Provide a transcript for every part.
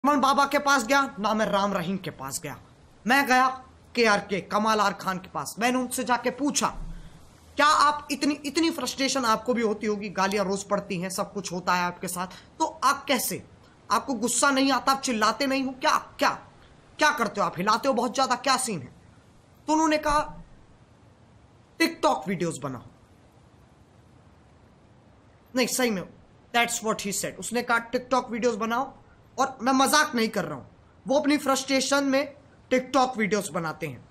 रमन बाबा के पास गया ना मैं राम रहीम के पास गया। मैं गया के कमाल आर खान के पास। मैंने उनसे जाके पूछा क्या आप इतनी फ्रस्ट्रेशन आपको भी होती होगी, गालियां रोज पड़ती हैं, सब कुछ होता है आपके साथ, तो आप कैसे, आपको गुस्सा नहीं आता, आप चिल्लाते नहीं हो क्या? क्या क्या करते हो आप? हिलाते हो बहुत ज्यादा, क्या सीन है? तो उन्होंने कहा टिकटॉक वीडियोस बनाओ। नहीं सही में, दैट्स व्हाट ही सेड। उसने कहा टिकटॉक वीडियोस बनाओ, और मैं मजाक नहीं कर रहा हूं, वो अपनी फ्रस्ट्रेशन में टिकटॉक वीडियोस बनाते हैं।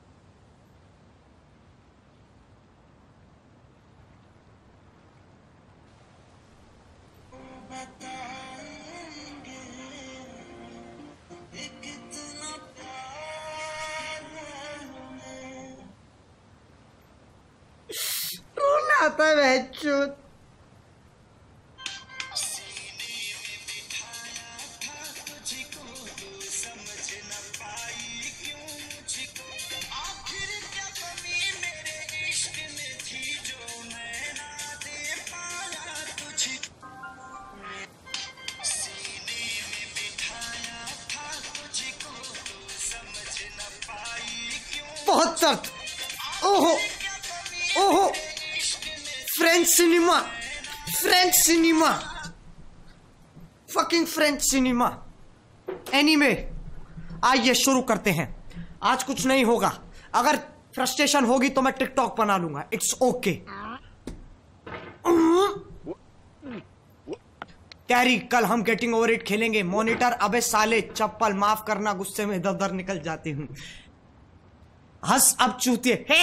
रोना आता है बहनचोद। बहुत दर्द। ओहो ओहो, French cinema, French cinema, fucking French cinema. Anyway, आइए शुरू करते हैं। आज कुछ नहीं होगा, अगर फ्रस्ट्रेशन होगी तो मैं टिकटॉक बना लूंगा, इट्स ओके। कैरी, कल हम गेटिंग ओवर इट खेलेंगे। मॉनिटर, अबे साले चप्पल, माफ करना, गुस्से में इधर उधर निकल जाती हूं। हंस अब चूतिए। हे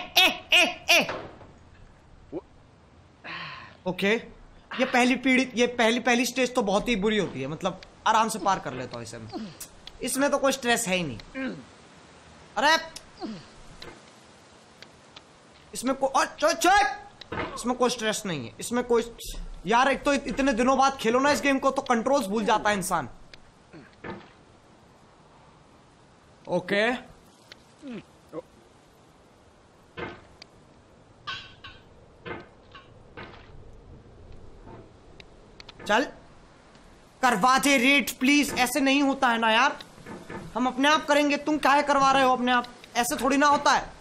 ओके, ये पहली स्टेज तो बहुत ही बुरी होती है, मतलब आराम से पार कर लेता हूं इसे। इसमें तो कोई स्ट्रेस है ही नहीं। अरे इसमें इसमें कोई स्ट्रेस नहीं है, इसमें कोई, यार एक तो इतने दिनों बाद खेलो ना इस गेम को तो कंट्रोल्स भूल जाता है इंसान। ओके चल करवा दे रेट प्लीज। ऐसे नहीं होता है ना यार, हम अपने आप करेंगे, तुम काहे करवा रहे हो अपने आप? ऐसे थोड़ी ना होता है,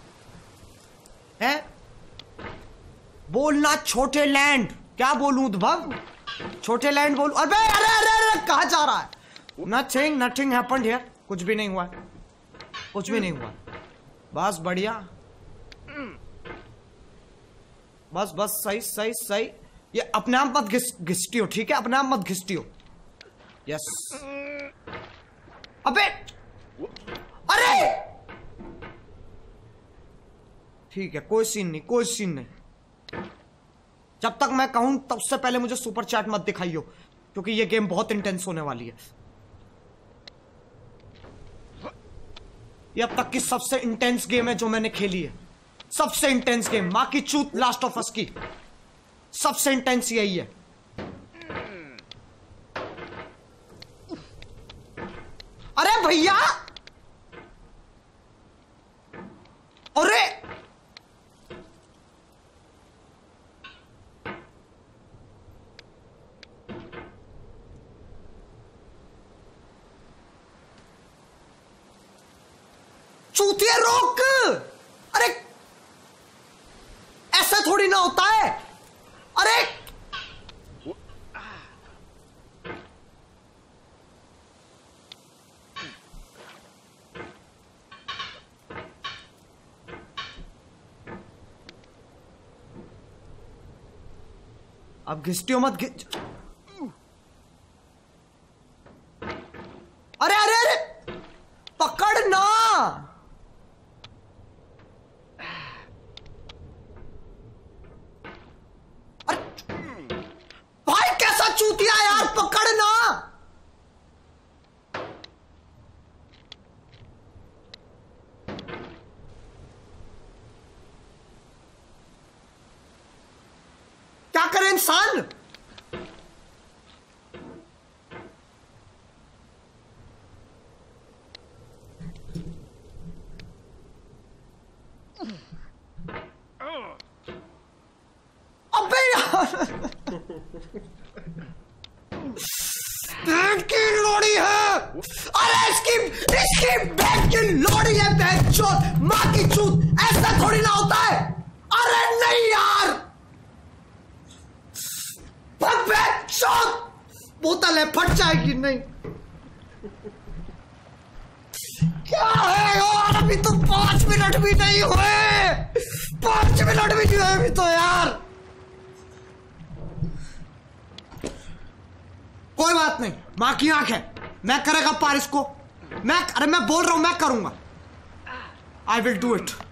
हैं? बोलना छोटे लैंड, क्या बोलूं उद्भव? छोटे लैंड बोलूं? अबे अरे अरे अरे कहां जा रहा है? नथिंग हैपेंड हियर, कुछ भी नहीं हुआ, कुछ भी नहीं हुआ। बस बढ़िया, बस बस सही सही सही। ये अपने आप मत घिसटियो, ठीक है? अपने आप मत घिसटियो। यस। अबे अरे ठीक है, कोई सीन नहीं, कोई सीन नहीं। जब तक मैं कहूं तब से पहले मुझे सुपर चैट मत दिखाइयो, क्योंकि ये गेम बहुत इंटेंस होने वाली है। ये अब तक की सबसे इंटेंस गेम है जो मैंने खेली है, सबसे इंटेंस गेम। मां की चूत, लास्ट ऑफ अस की सबसे इंटेंस यही है। अरे भैया, अरे चूतिया रोक। अरे ऐसा थोड़ी ना होता है। अरे अब घिसटियो मत अरे अरे अरे पकड़ना। चूतिया यार, पकड़ना। क्या करे इंसान? अबे यार की लोड़ी है। अरे इसकी बैग की लोड़ी है, बैग चोट माँ की चूत, ऐसा थोड़ी ना होता है। अरे नहीं यार, बैग चोट, बोतल है फट जाएगी। नहीं क्या है यार, अभी तो 5 मिनट भी नहीं हुए, 5 मिनट भी नहीं हुए अभी तो यार। कोई बात नहीं, मां की आंख है, मैं करेगा पार इसको। अरे मैं बोल रहा हूं, मैं करूंगा। I will do it.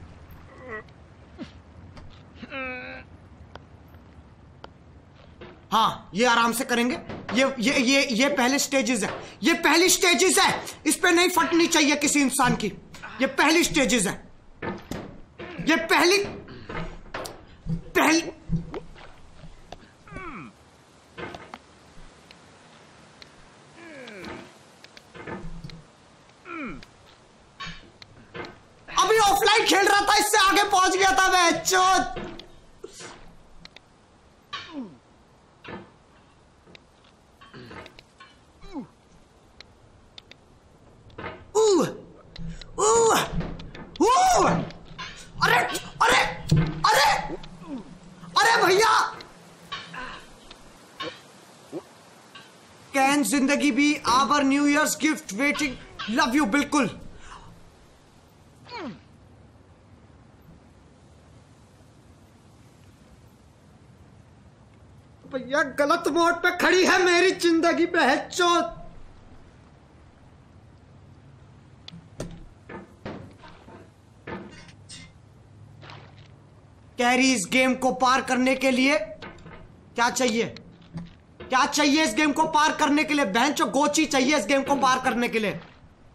हाँ, ये आराम से करेंगे। ये पहले स्टेजेस है, ये पहली स्टेजेस है, इस पे नहीं फटनी चाहिए किसी इंसान की। ये पहली स्टेजेस है, ये पहली अभी ऑफलाइन खेल रहा था, इससे आगे पहुंच गया था मैं। चोट अरे अरे अरे अरे भैया, कैन जिंदगी भी our new years gift waiting, love you. बिल्कुल भैया, गलत मोड़ पे खड़ी है मेरी जिंदगी पे है चोट। कैरी, इस गेम को पार करने के लिए क्या चाहिए? क्या चाहिए इस गेम को पार करने के लिए? बेंचो गोची चाहिए इस गेम को पार करने के लिए।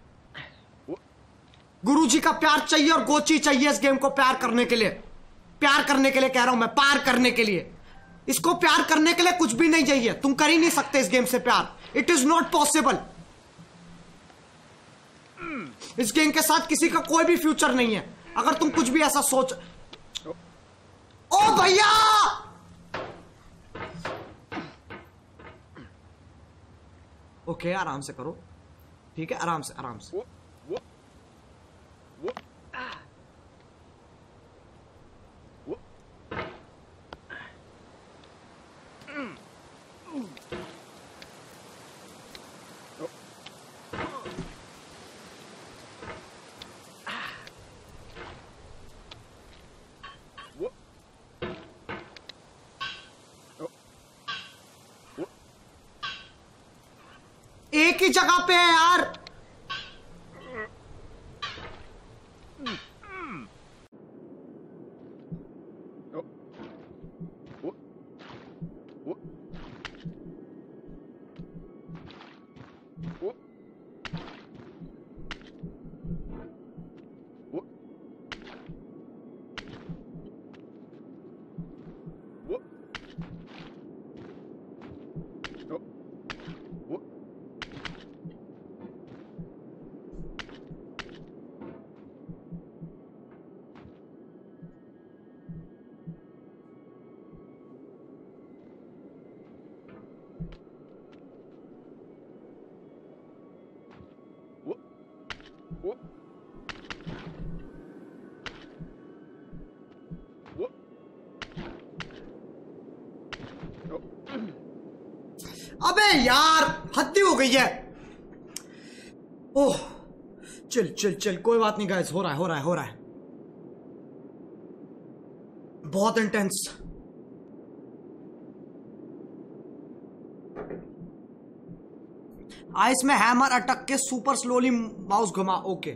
गुरुजी का प्यार चाहिए और गोची चाहिए इस गेम को प्यार करने के लिए। प्यार करने के लिए कह रहा हूं मैं, पार करने के लिए। इसको प्यार करने के लिए कुछ भी नहीं चाहिए, तुम कर ही नहीं सकते इस गेम से प्यार। It is not possible. इस गेम के साथ किसी का कोई भी फ्यूचर नहीं है अगर तुम कुछ भी ऐसा सोच। ओ भैया, ओके आराम से करो, ठीक है, आराम से आराम से। एक ही जगह पे है यार। अबे यार, हद्दी हो गई है। ओह, चिल चिल चिल, कोई बात नहीं गाइस, हो रहा है हो रहा है हो रहा है। बहुत इंटेंस। आइस में हैमर अटक के सुपर स्लोली माउस घुमा। ओके,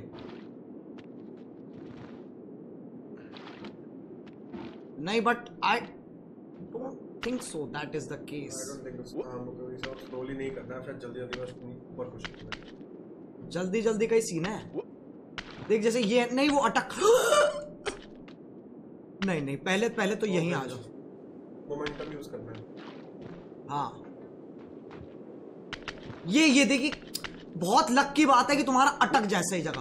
नहीं, but I don't think so that is the case. Slowly नहीं करना है, शायद जल्दी जल्दी ऊपर कुछ करना है। जल्दी जल्दी का ही सीन है। देख जैसे ये नहीं, वो अटक नहीं नहीं, पहले तो यहीं आ जाओ, मोमेंटम यूज करना है। हाँ, ये देखिए, बहुत लक की बात है कि तुम्हारा अटक जाए सही जगह।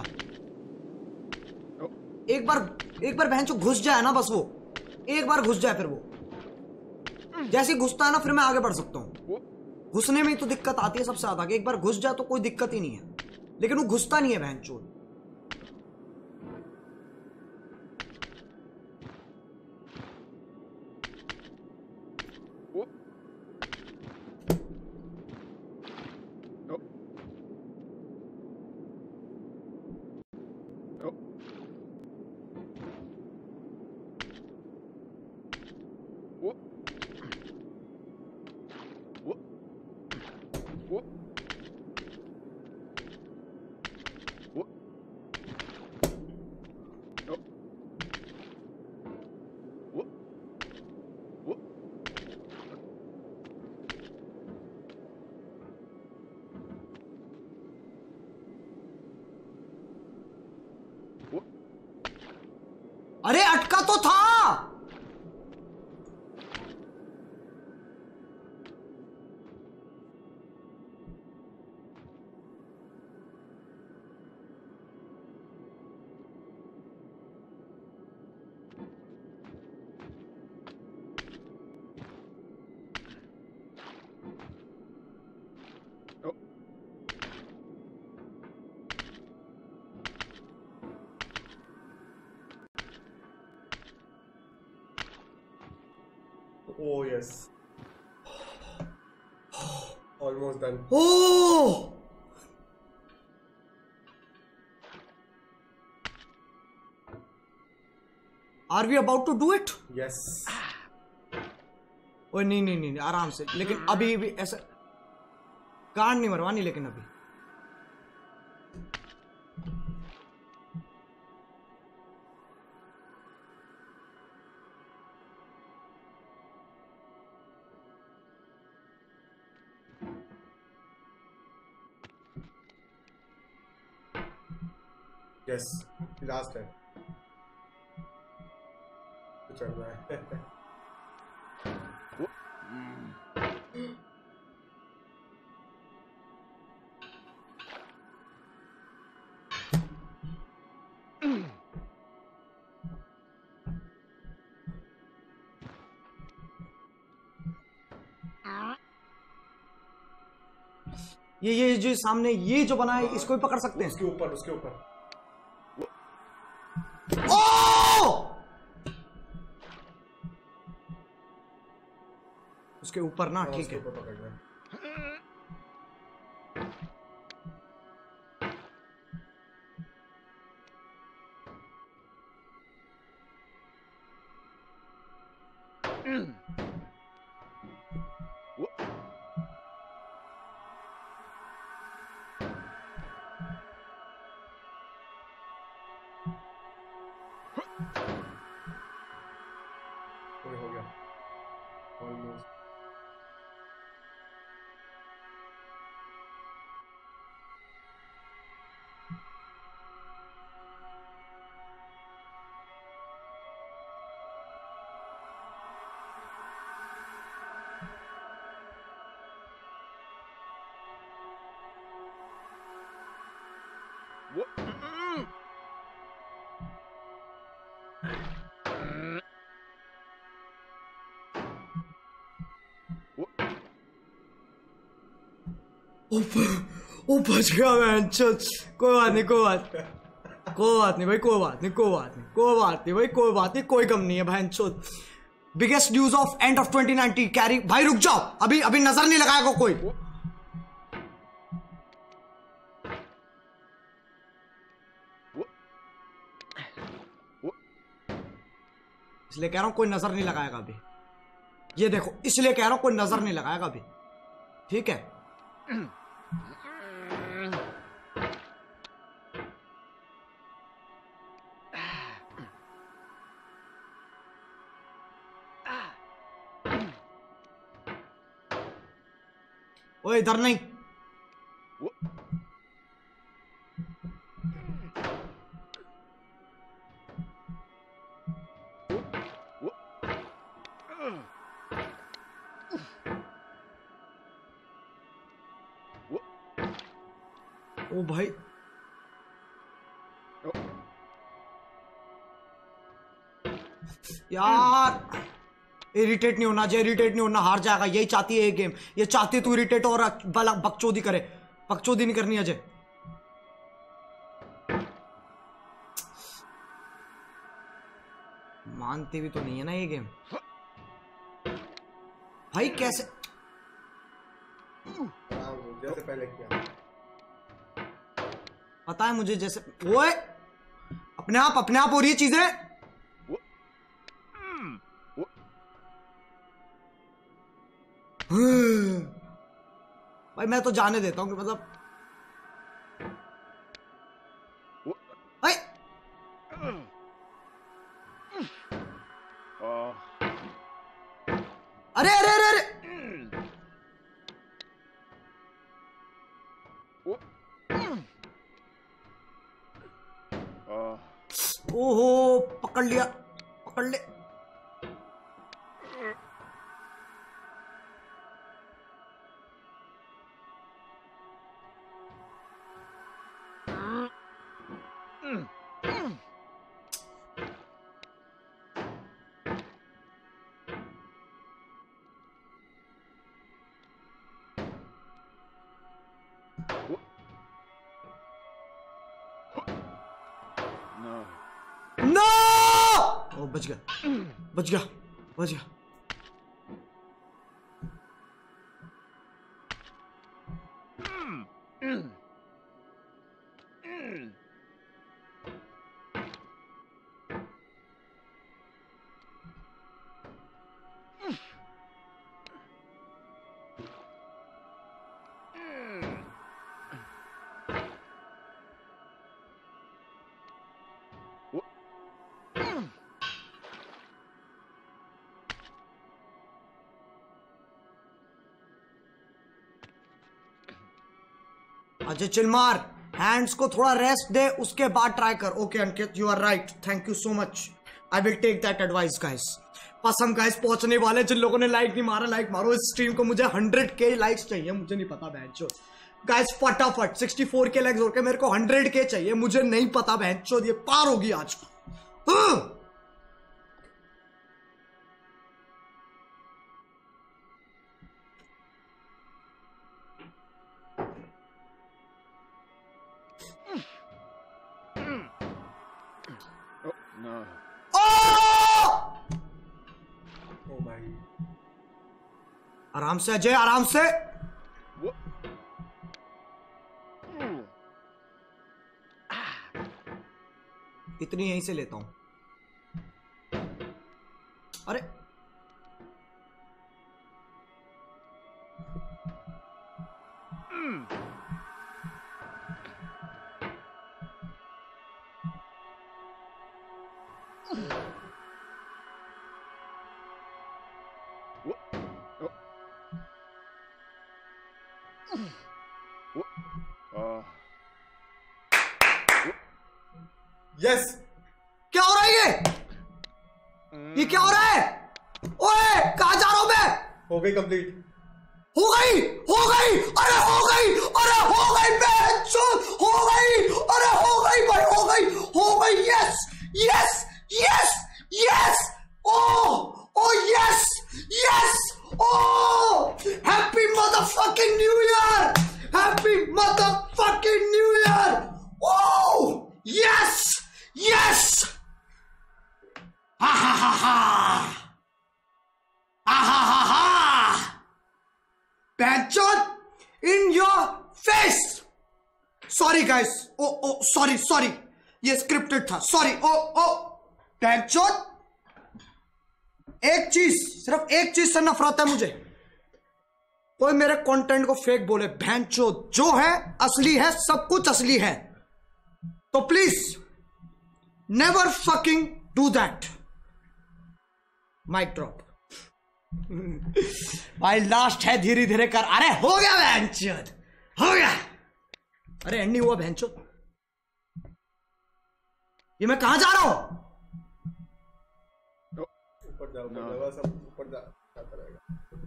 एक बार बहन जो घुस जाए ना, बस वो एक बार घुस जाए, फिर वो जैसे घुसता है ना, फिर मैं आगे बढ़ सकता हूँ। घुसने में ही तो दिक्कत आती है सबसे ज्यादा, कि एक बार घुस जाए तो कोई दिक्कत ही नहीं है। लेकिन वो घुसता नहीं है बहनचोद। अरे अटका तो था। Oh yes. Almost done. Oh! Are we about to do it? Yes. ओए नहीं नहीं नहीं आराम से, लेकिन अभी भी ऐसा कान नहीं मरवानी, लेकिन अभी Yes, last time. चढ़ रहा है। ये जो सामने ये जो बना है, इसको भी पकड़ सकते हैं। उसके ऊपर उसके ऊपर। उसके ऊपर ना, ठीक है। हो गया ऑलमोस्ट। ओ बच गया मैं। कोई बात नहीं, कोई बात नहीं भाई, कोई बात नहीं, कोई बात नहीं, कोई बात नहीं भाई, कोई बात नहीं, कोई गम नहीं है बहन चोद। Biggest news of end of 2019 Carry. भाई रुक जाओ, अभी अभी नजर नहीं लगाएगा कोई। इसलिए कह रहा हूं कोई नजर नहीं लगाएगा अभी। ये देखो, इसलिए कह रहा हूं कोई नजर नहीं लगाएगा अभी, ठीक है। ओए इधर नहीं। ओ भाई यार, इरिटेट नहीं होना चाहिए, इरिटेट नहीं होना, हार जाएगा। यही चाहती है ये गेम, ये चाहती तू इरिटेट और बकचोदी करे। बकचोदी नहीं करनी अजय। मानती भी तो नहीं है ना ये गेम भाई। कैसे जैसे पहले किया पता है मुझे, जैसे ओए अपने आप हो रही है चीजें। भाई मैं तो जाने देता हूँ कि मतलब भाई अरे अरे अरे अरे ओहो पकड़ लिया, पकड़ ले। नो ओ बच गया, बच गया, बच गया। अजय चिल मार, हैंड्स को थोड़ा रेस्ट दे, उसके बाद ट्राई कर। Okay Ankit, you are right, thank you so much, I will take that advice guys. बस हम गाइस पहुंचने वाले, जिन लोगों ने लाइक नहीं मारा लाइक मारो इस स्ट्रीम को। मुझे 100K लाइक्स चाहिए, मुझे नहीं पता बहनचोद गाइस, फटाफट 64K लाइक्स होके मेरे को 100K चाहिए, मुझे नहीं पता बहनचोद ये पार होगी आज। आराम से अजय, आराम से। इतनी यहीं से लेता हूं। अरे यस। क्या हो रहा है ये क्या हो रहा है? ओए कहां जा रहा हूं मैं? हो गई कंप्लीट, हो गई, हो गई, अरे हो गई, अरे हो गई बहनचोद, हो गई, अरे हो गई भाई, हो गई, हो गई। Yes yes yes yes, oh oh yes yes, oh happy motherfucking new year, happy motherfucking new year. Oh yes yes, हा हा हा हा हा हा हा हा, Bad in your face. Sorry guys. Oh sorry sorry, ये स्क्रिप्टेड था, सॉरी। ओ बैचोद, एक चीज, सिर्फ एक चीज से नफरत है मुझे, कोई मेरे कंटेंट को फेक बोले। भैंचोद जो है असली है, सब कुछ असली है, तो please never fucking do that. Mic drop. भाई लास्ट है, धीरे धीरे कर। अरे हो गया बहनचोद, हो गया। अरे एंड नहीं हुआ बहनचोद, ये मैं कहां जा रहा हूं? ऊपर जाओ, सब ऊपर जाता रहेगा।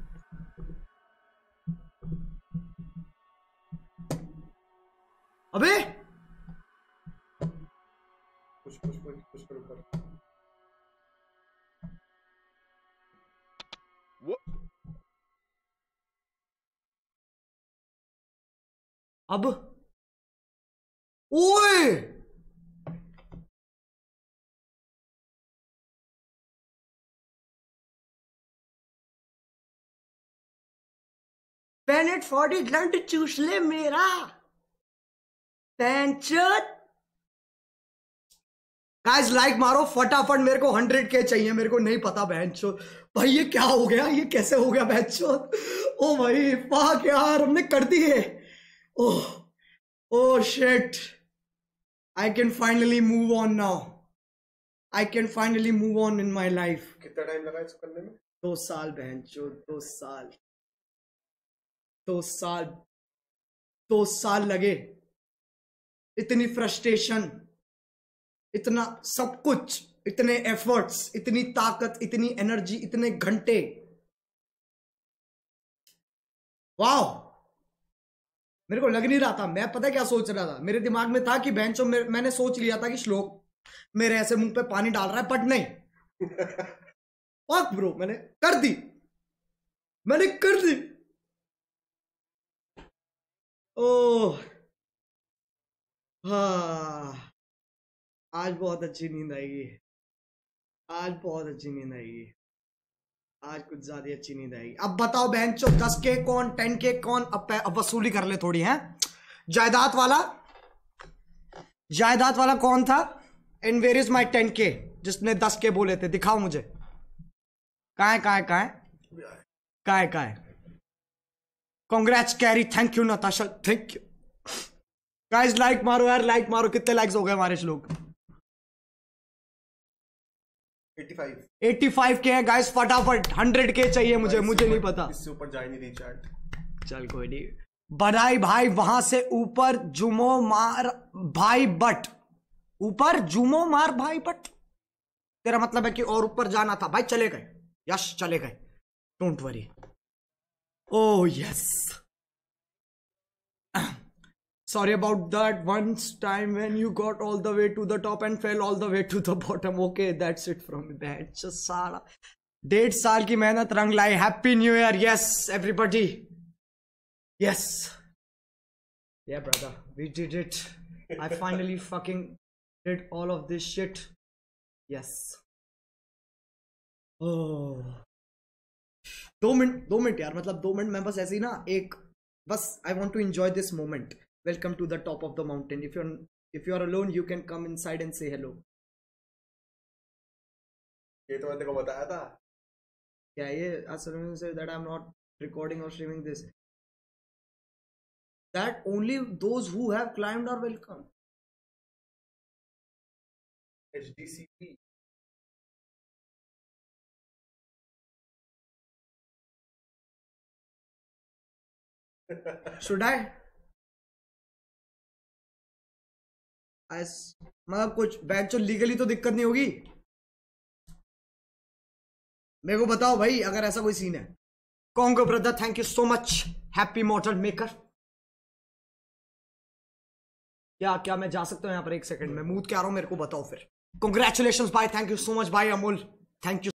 अबे पुश पुश पुश पुश कर ऊपर। अब ओए पेनेट 40 लंड चूस ले मेरा पैंचत। गाइस लाइक मारो फटाफट, मेरे को 100K चाहिए। मेरे को नहीं पता बहनचोद भाई ये क्या हो गया, ये कैसे हो गया बहनचोद। ओ भाई फक यार, हमने कर दी है। Oh oh shit, I can finally move on now. I can finally move on in my life. कितना टाइम लगा इसको करने में? 2 साल बहनचोद, 2 साल, 2 साल, 2 साल लगे। इतनी फ्रस्ट्रेशन, इतना सब कुछ, इतने एफर्ट्स, इतनी ताकत, इतनी एनर्जी, इतने घंटे। वाह, मेरे को लग नहीं रहा था। मैं पता क्या सोच रहा था, मेरे दिमाग में था कि बेंचो मैंने सोच लिया था कि श्लोक मेरे ऐसे मुंह पे पानी डाल रहा है, बट नहीं। फक ब्रो, मैंने कर दी, मैंने कर दी। ओह हाँ, आज बहुत अच्छी नींद आएगी, आज बहुत अच्छी नींद आएगी, आज कुछ ज्यादा अच्छी नींद आएगी। अब बताओ बहनचो 10K कौन, 10K कौन। अब वसूली कर ले थोड़ी है। जायदाद वाला कौन था? And where is my 10K जिसने 10K बोले थे? दिखाओ मुझे। कहाँ है? Congrats Carry, thank you Natasha, thank you. Guys like मारो यार, लाइक मारो। कितने लाइक्स हो गए हमारे श्लोक? 85K है गाइस, फटाफट 100K चाहिए मुझे नहीं पता। इससे ऊपर जा ही नहीं रही चैट। चल कोई नहीं। बढ़ाई भाई, वहां से ऊपर जुमो मार भाई बट, ऊपर जुमो मार भाई बट। तेरा मतलब है कि और ऊपर जाना था भाई। चले गए, यस चले गए, don't worry. Oh yes, sorry about that. Once time when you got all the way to the top and fell all the way to the bottom. Okay, that's it from me. That's just सारा 1.5 साल की मेहनत रंग लाई। Happy new year. yes everybody, yes, yeah brother, we did it. I finally fucking did all of this shit. yes. oh 2 minute यार, मतलब 2 minute मैं बस ऐसे ही ना, एक बस I want to enjoy this moment. Welcome to the top of the mountain. If you are alone, you can come inside and say hello. ये तो मैंने को बताया था। क्या ये? Asarun said that I'm not recording or streaming this. That only those who have climbed are welcome. HDCP. Should I? मतलब कुछ बैंक लीगली तो दिक्कत नहीं होगी? मेरे को बताओ भाई अगर ऐसा कोई सीन है। Congo brother, thank you so much. Happy model maker. क्या मैं जा सकता हूँ यहाँ पर? 1 सेकंड में मूड क्या रहा हूँ, मेरे को बताओ फिर। कॉन्ग्रेचुलेशन भाई, थैंक यू सो मच भाई अमोल, थैंक यू।